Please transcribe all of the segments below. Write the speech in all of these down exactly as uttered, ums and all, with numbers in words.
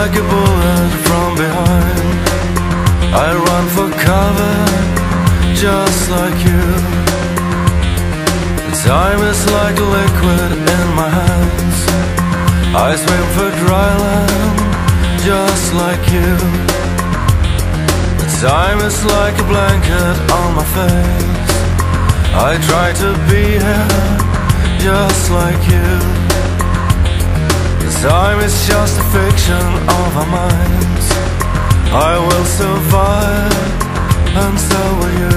like a bullet from behind. I run for cover, just like you. Time is like a liquid in my hands. I swim for dry land, just like you. Time is like a blanket on my face. I try to be here, just like you. Time is just a fiction of our minds. I will survive, and so will you.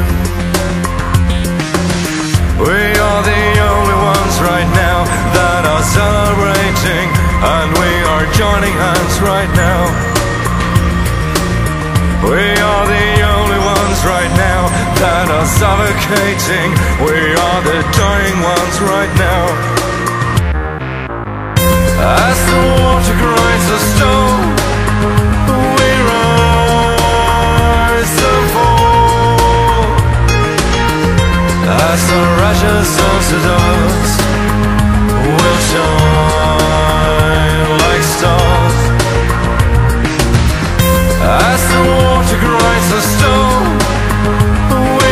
We are the only ones right now that are celebrating, and we are joining hands right now. We are the only ones right now that are suffocating. We are the dying ones right now. As the water grinds the stone, we rise and fall. As the ashes of the dust will shine like stars. As the water grinds the stone, we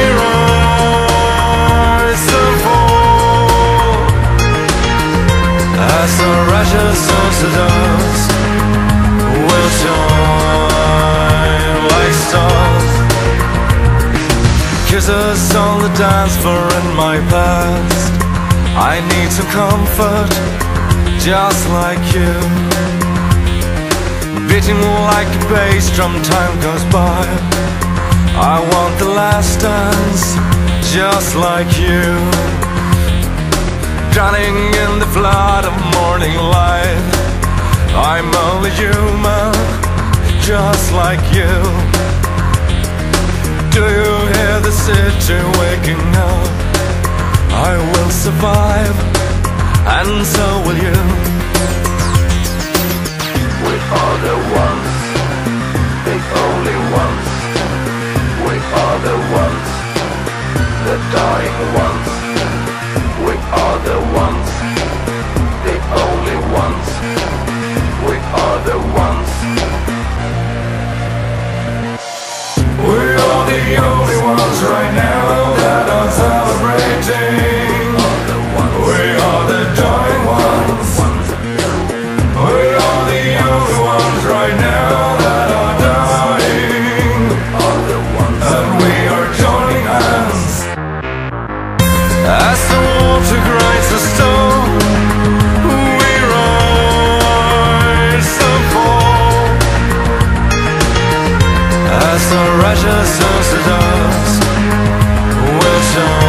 rise and fall. As the ashes of the dust will shine like stars. Kisses on the dance floor in my past. I need some comfort, just like you. Beating like a bass drum, time goes by. I want the last dance, just like you. Drowning in the flood of morning light. I'm only human, just like you. Do you hear the city waking up? I will survive, and so will you. We are the ones, the only ones. We are the ones, the dying ones. We are the ones, the only ones. We are the ones. We are the only ones right now that are celebrating. We are the dying ones. We are the only ones right now that are dying. And we are joining hands. As the water grinds the stone, we rise and fall. As the ashes of the dust will shine